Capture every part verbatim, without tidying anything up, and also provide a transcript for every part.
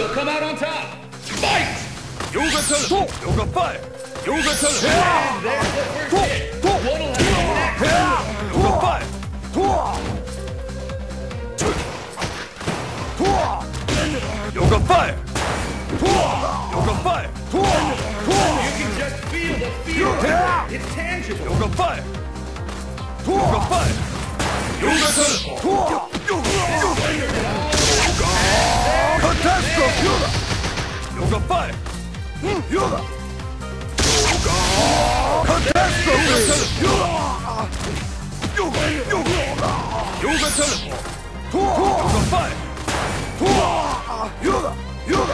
will come out on top? Fight! Yoga Tele! Yoga Fire! Yoga Tele! And there's the first hit. What'll happen next? Yoga Fire! Yoga Fire! Yoga Fire! You can just feel the fear. It's tangible. Yoga Fire! Yoga Fire! Yoga Tele! Catastrophe! Yoga Fire! Yoga! Catastrophe! Yoga! Yoga Tele! Yoga Fire! Yoga! Yoga!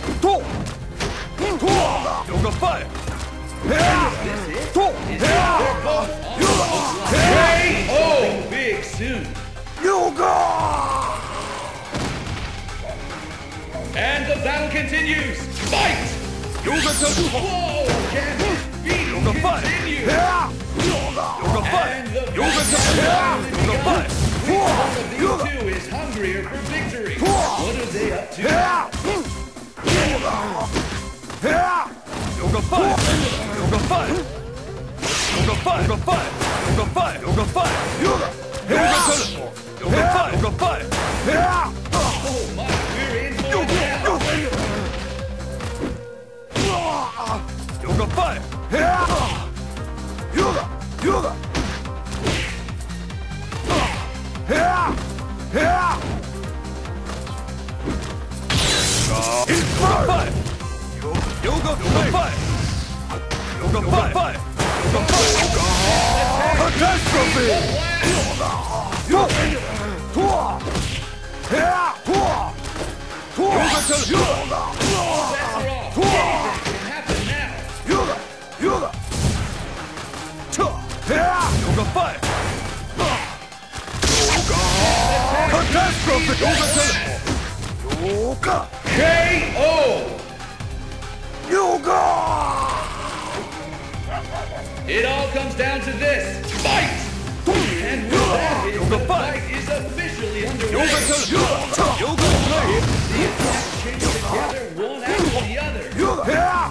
Yoga Fire! K O big soon. And the battle continues. Fight! Yoga Tele! Whoa! Can this beat Yoga Fire! continue? Yoga Fire! And the Yoga battle Tele! has Yoga Fire! Which one of these two is hungrier for victory? What are they up to? Yoga Fire! Yoga Fire! Yoga Fire! Yoga Fire! Yoga Fire! Yoga Fire! Yoga! Yoga Tele! Yoga Fire! Yoga Fire! Oh my, we're in for it now. Yoga Fire! Yoga! Yoga! Fire! Yoga Fire! Yoga Fire! Yoga Fire! Catastrophe! Yoga Tele! Can happen now. Yoga! Yoga! Yoga Fire! Catastrophe! Yoga Tele! Yoga! K O! Yoga! It all comes down to this. Fight! And with that hit, Yoga the fight. fight is officially underway. Yoga Tele! Yoga Play! The attacks chain together one after the other. Yoga!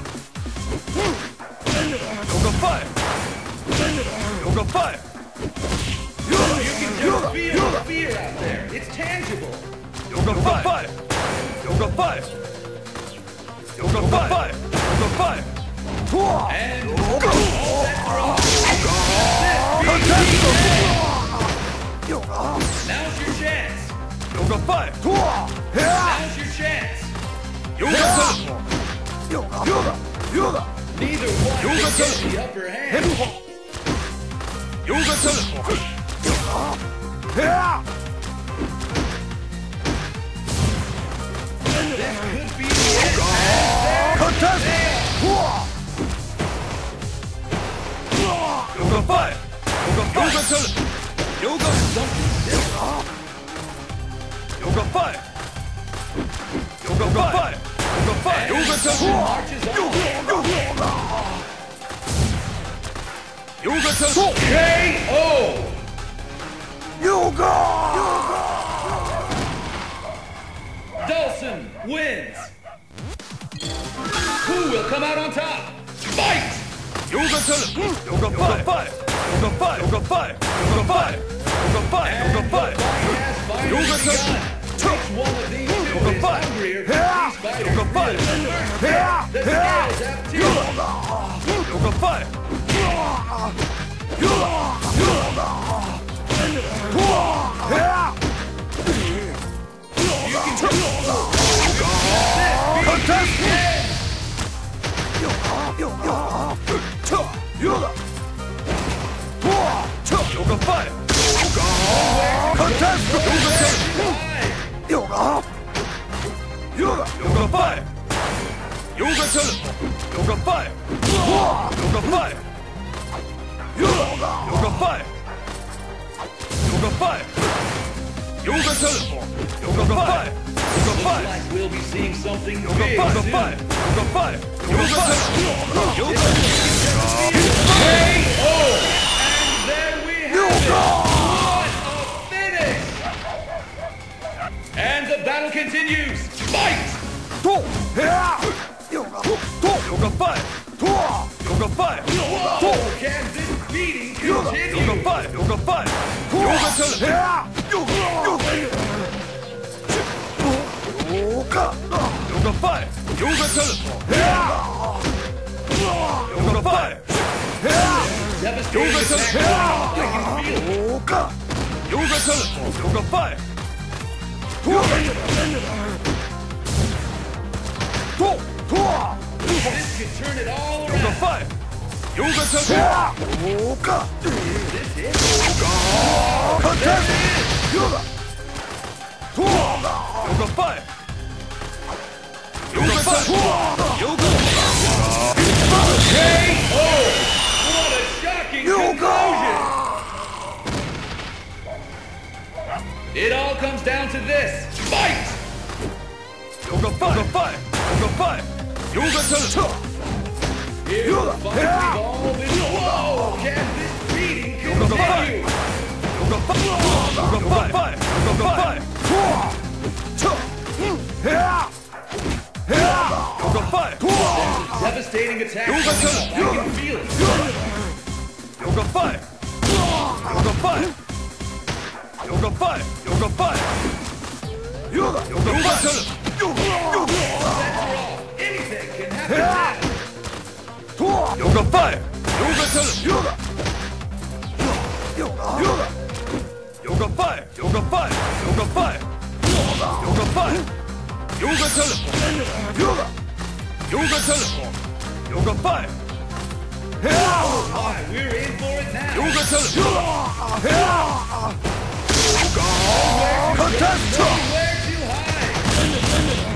Yoga Fire! Yoga Fire! You can just feel the fear out there. It's tangible. Yoga Fire! Yoga Fire! Yoga Fire! Yoga Fire! And all bets are off. Now's your chance. Yoga Fire! Now's your chance. Yoga Tele! Yoga! Yoga! Neither one Yoga can get Tele! the upper hand. Yoga Tele! This could be the end. Contest! Yoga Fire! Yoga Fire! Yoga Tele! Yoga Fire! Yoga Fire! Yoga Fire! Yoga Tele! Marches on. Yoga Tele! K O! Dawson wins. Who will come out on top? Fight! Yoga Tele! Yoga Fire! Yoga Fire! Yoga Fire! Yoga Fire! Yoga Fire! Yoga Fire! Has finally Yoga begun. Tele! Which one of these two Yoga is Fire! hungrier for these fighters? Yoga Fire! The scales have tipped. Yoga Fire! Contest! Yoga Fire! Contest! Yoga Tele! Yoga! Yoga Fire! Yoga Tele! Yoga Fire! Yoga Fire! Yoga! Yoga Fire! Yoga Fire! Yoga Tele! Yoga Fire! Yoga Fire! Like we'll be seeing something Yoga big Fire! soon. Yoga Fire! Yoga Fire! Yoga Tele! Yoga! K O! And there we have it! What a finish! And the battle continues! Fight! Yoga five. Yoga five. Whoa! Can this beating Yoga continue? five. Yoga five. Yoga challenge. Yoga five. Yoga challenge. Yoga five. Devastating Yoga attack. challenge. I can feel it. Yoga challenge. Yoga five. This could turn it all Yoga around. five. Yoga challenge. This it? Yoga five. Yoga five. Yoga. K O! What a shocking conclusion! It all comes down to this. Fight! Yoga five. Yoga five. Yoga five. Yoga challenge. Here the fight evolve in whoa! Can this beating Yoga five. continue? Yoga five. Yoga five. Yoga five. Yoga five. Devastating attack. Yoga coming challenge. up. I can feel it. Yoga five. Yoga five. Yoga five. Yoga five. Yoga challenge. Sets her off. Anything can happen now. Yoga five. Yoga challenge. Yoga five. Yoga five. Yoga five. Yoga five. Yoga challenge. Yoga challenge. Yoga five. Oh my, we're in for it now. Yoga challenge. Nowhere to hide.